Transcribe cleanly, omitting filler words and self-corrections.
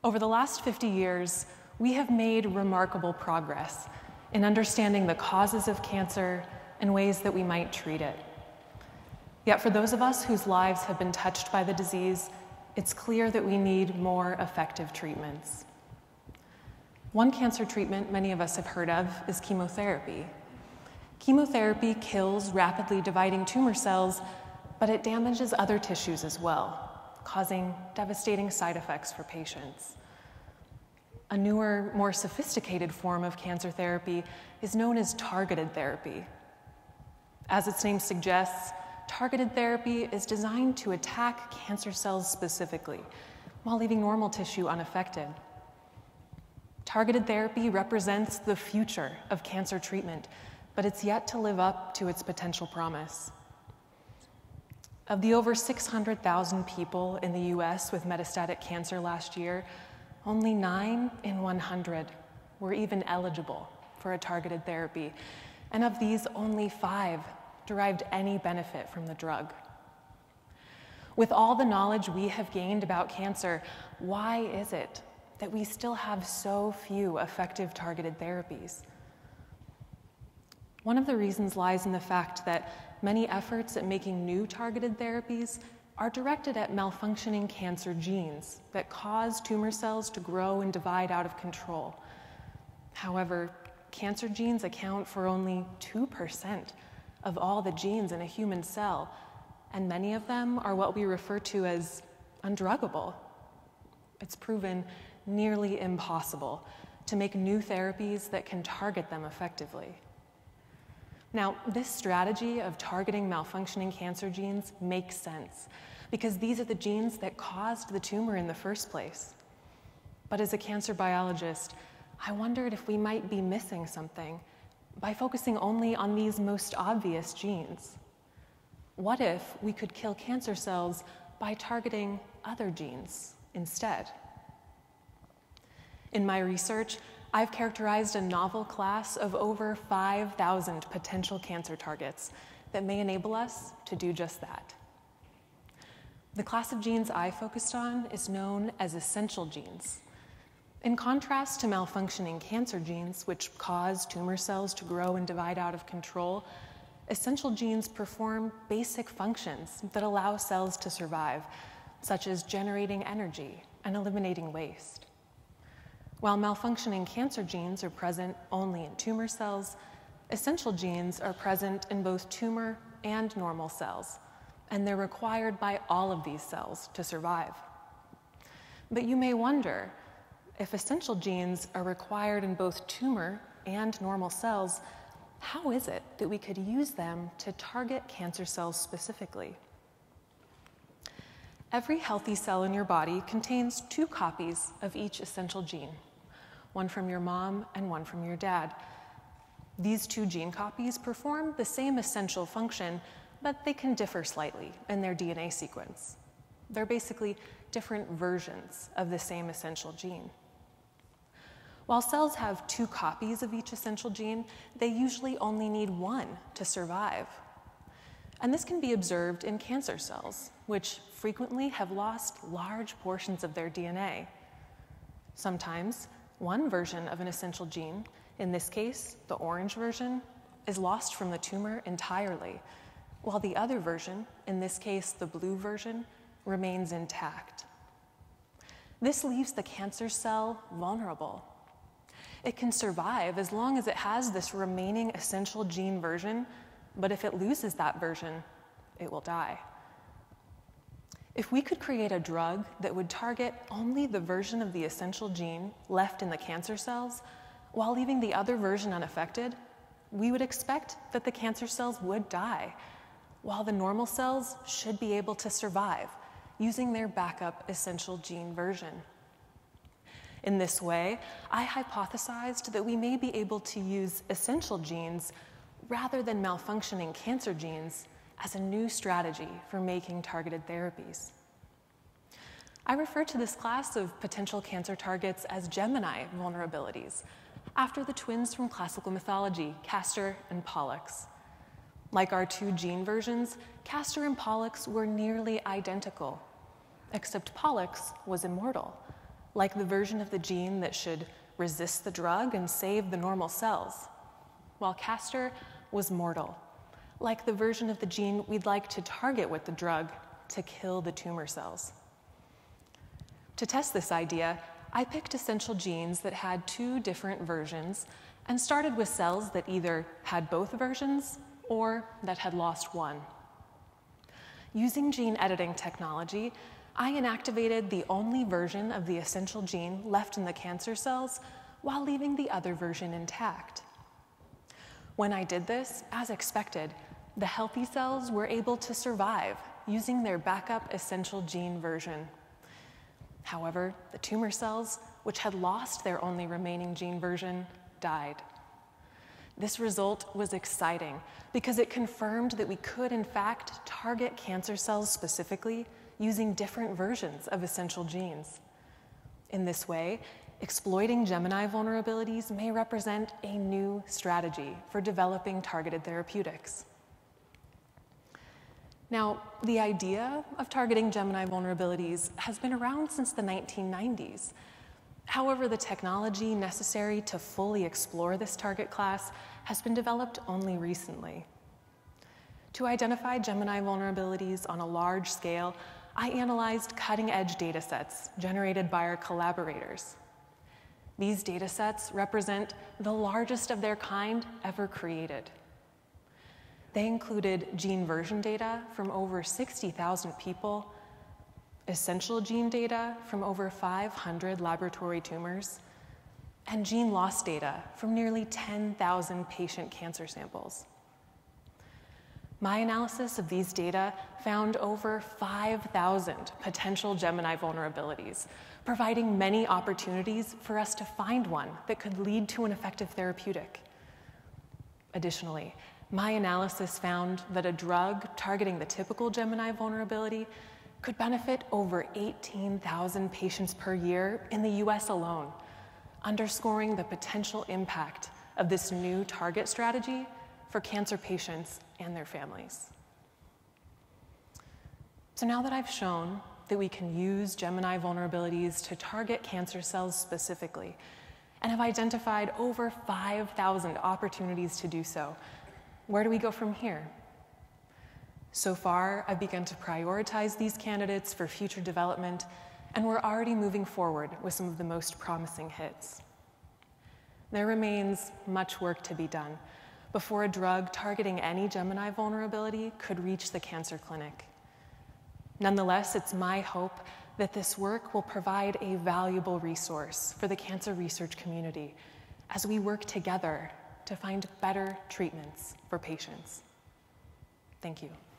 Over the last 50 years, we have made remarkable progress in understanding the causes of cancer and ways that we might treat it. Yet for those of us whose lives have been touched by the disease, it's clear that we need more effective treatments. One cancer treatment many of us have heard of is chemotherapy. Chemotherapy kills rapidly dividing tumor cells, but it damages other tissues as well, causing devastating side effects for patients. A newer, more sophisticated form of cancer therapy is known as targeted therapy. As its name suggests, targeted therapy is designed to attack cancer cells specifically, while leaving normal tissue unaffected. Targeted therapy represents the future of cancer treatment, but it's yet to live up to its potential promise. Of the over 600,000 people in the US with metastatic cancer last year, only 9 in 100 were even eligible for a targeted therapy, and of these, only 5 derived any benefit from the drug. With all the knowledge we have gained about cancer, why is it that we still have so few effective targeted therapies? One of the reasons lies in the fact that many efforts at making new targeted therapies are directed at malfunctioning cancer genes that cause tumor cells to grow and divide out of control. However, cancer genes account for only 2% of all the genes in a human cell, and many of them are what we refer to as undruggable. It's proven nearly impossible to make new therapies that can target them effectively. Now, this strategy of targeting malfunctioning cancer genes makes sense because these are the genes that caused the tumor in the first place. But as a cancer biologist, I wondered if we might be missing something by focusing only on these most obvious genes. What if we could kill cancer cells by targeting other genes instead? In my research, I've characterized a novel class of over 5,000 potential cancer targets that may enable us to do just that. The class of genes I focused on is known as essential genes. In contrast to malfunctioning cancer genes, which cause tumor cells to grow and divide out of control, essential genes perform basic functions that allow cells to survive, such as generating energy and eliminating waste. While malfunctioning cancer genes are present only in tumor cells, essential genes are present in both tumor and normal cells, and they're required by all of these cells to survive. But you may wonder, if essential genes are required in both tumor and normal cells, how is it that we could use them to target cancer cells specifically? Every healthy cell in your body contains 2 copies of each essential gene, one from your mom and one from your dad. These 2 gene copies perform the same essential function, but they can differ slightly in their DNA sequence. They're basically different versions of the same essential gene. While cells have 2 copies of each essential gene, they usually only need 1 to survive. And this can be observed in cancer cells, which frequently have lost large portions of their DNA. Sometimes, one version of an essential gene, in this case, the orange version, is lost from the tumor entirely, while the other version, in this case, the blue version, remains intact. This leaves the cancer cell vulnerable. It can survive as long as it has this remaining essential gene version, but if it loses that version, it will die. If we could create a drug that would target only the version of the essential gene left in the cancer cells, while leaving the other version unaffected, we would expect that the cancer cells would die, while the normal cells should be able to survive using their backup essential gene version. In this way, I hypothesized that we may be able to use essential genes rather than malfunctioning cancer genes as a new strategy for making targeted therapies. I refer to this class of potential cancer targets as GEMINI vulnerabilities, after the twins from classical mythology, Castor and Pollux. Like our 2 gene versions, Castor and Pollux were nearly identical, except Pollux was immortal, like the version of the gene that should resist the drug and save the normal cells, while Castor was mortal, like the version of the gene we'd like to target with the drug to kill the tumor cells. To test this idea, I picked essential genes that had 2 different versions and started with cells that either had both versions or that had lost one. Using gene editing technology, I inactivated the only version of the essential gene left in the cancer cells while leaving the other version intact. When I did this, as expected, the healthy cells were able to survive using their backup essential gene version. However, the tumor cells, which had lost their only remaining gene version, died. This result was exciting because it confirmed that we could, in fact, target cancer cells specifically using different versions of essential genes. In this way, exploiting GEMINI vulnerabilities may represent a new strategy for developing targeted therapeutics. Now, the idea of targeting GEMINI vulnerabilities has been around since the 1990s. However, the technology necessary to fully explore this target class has been developed only recently. To identify GEMINI vulnerabilities on a large scale, I analyzed cutting-edge data sets generated by our collaborators. These data sets represent the largest of their kind ever created. They included gene version data from over 60,000 people, essential gene data from over 500 laboratory tumors, and gene loss data from nearly 10,000 patient cancer samples. My analysis of these data found over 5,000 potential GEMINI vulnerabilities, providing many opportunities for us to find one that could lead to an effective therapeutic. Additionally, my analysis found that a drug targeting the typical GEMINI vulnerability could benefit over 18,000 patients per year in the US alone, underscoring the potential impact of this new target strategy for cancer patients and their families. So now that I've shown that we can use GEMINI vulnerabilities to target cancer cells specifically, and have identified over 5,000 opportunities to do so, where do we go from here? So far, I've begun to prioritize these candidates for future development, and we're already moving forward with some of the most promising hits. There remains much work to be done before a drug targeting any GEMINI vulnerability could reach the cancer clinic. Nonetheless, it's my hope that this work will provide a valuable resource for the cancer research community as we work together to find better treatments for patients. Thank you.